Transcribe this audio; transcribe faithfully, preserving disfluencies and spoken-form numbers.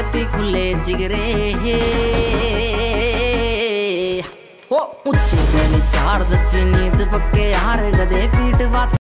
देती खुले जिगरे ओ ऊंचे से चार सच्ची नींद पक्के हार गधे पीठ बात